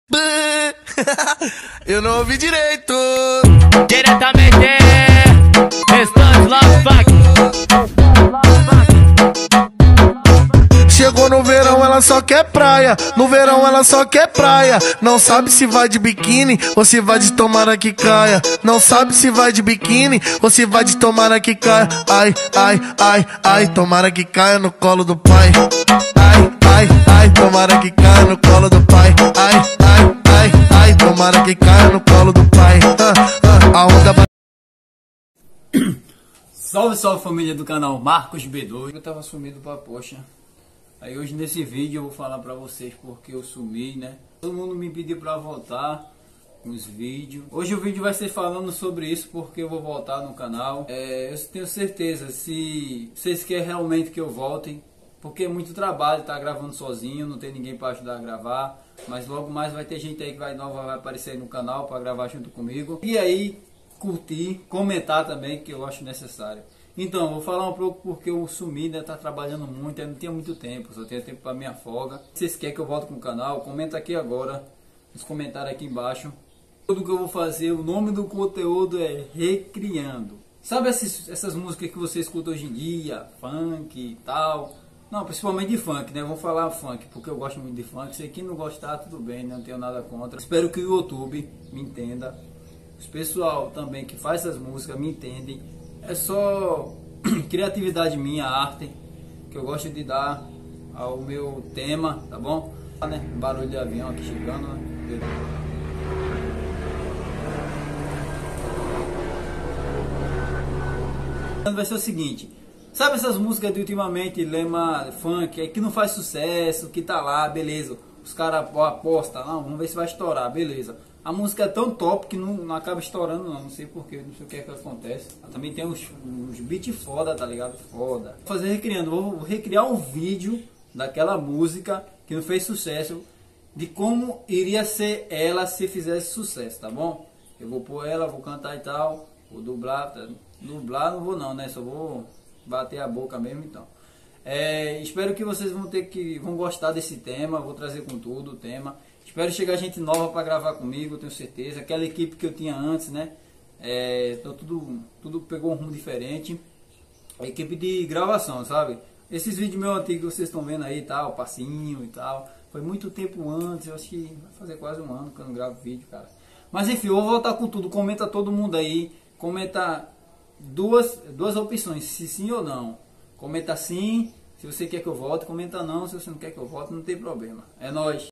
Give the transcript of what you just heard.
Eu não ouvi direito. Diretamente, Restante Love Funk. Chegou no verão, ela só quer praia. No verão, ela só quer praia. Não sabe se vai de biquíni ou se vai de tomara que caia. Não sabe se vai de biquíni ou se vai de tomara que caia. Ai, ai, ai, ai, tomara que caia no colo do pai. Ai, ai, ai, tomara que caia no colo do pai. Ai, ai, ai, ai, tomara que caia no colo do pai. A onda Salve, salve família do canal Marcos B2. Eu tava sumido pra poxa. Aí hoje nesse vídeo eu vou falar pra vocês porque eu sumi, né? Todo mundo me pediu pra voltar com os vídeos. Hoje o vídeo vai ser falando sobre isso porque eu vou voltar no canal. Eu tenho certeza, se vocês querem realmente que eu volte, porque é muito trabalho, tá gravando sozinho, não tem ninguém pra ajudar a gravar. Mas logo mais vai ter gente aí que vai aparecer aí no canal pra gravar junto comigo. E aí, curtir, comentar também, que eu acho necessário. Então, vou falar um pouco porque eu sumi, né? Tá trabalhando muito, eu não tenho muito tempo, só tenho tempo para minha folga. Se vocês querem que eu volte com o canal, comenta aqui agora, nos comentários aqui embaixo. Tudo que eu vou fazer, o nome do conteúdo é Recriando. Sabe essas músicas que você escuta hoje em dia, funk e tal? Não, principalmente de funk, né? Eu vou falar funk porque eu gosto muito de funk. Se quem não gostar, tudo bem, não tenho nada contra. Espero que o YouTube me entenda. Os pessoal também que faz essas músicas me entendem. É só criatividade minha, arte, que eu gosto de dar ao meu tema, tá bom? Barulho de avião aqui chegando, né? Vai ser o seguinte, sabe essas músicas de ultimamente, lema funk, que não faz sucesso, que tá lá, beleza, os caras apostam, não, vamos ver se vai estourar, beleza. A música é tão top que não acaba estourando não sei porquê, não sei o que é que acontece. Também tem uns beats foda, tá ligado? Foda. Vou fazer recriando, vou recriar um vídeo daquela música que não fez sucesso, de como iria ser ela se fizesse sucesso, tá bom? Eu vou pôr ela, vou cantar e tal, vou dublar, dublar não vou não, né? Só vou bater a boca mesmo então. Espero que vocês vão gostar desse tema, vou trazer com tudo o tema. Espero chegar gente nova para gravar comigo, tenho certeza. Aquela equipe que eu tinha antes, né? Então tudo pegou um rumo diferente. A equipe de gravação, sabe? Esses vídeos meus antigos que vocês estão vendo aí, tal, passinho e tal. Foi muito tempo antes, eu acho que vai fazer quase um ano que eu não gravo vídeo, cara. Mas enfim, eu vou voltar com tudo. Comenta todo mundo aí. Comenta duas opções, se sim ou não. Comenta sim, se você quer que eu volte. Comenta não, se você não quer que eu volte, não tem problema. É nóis.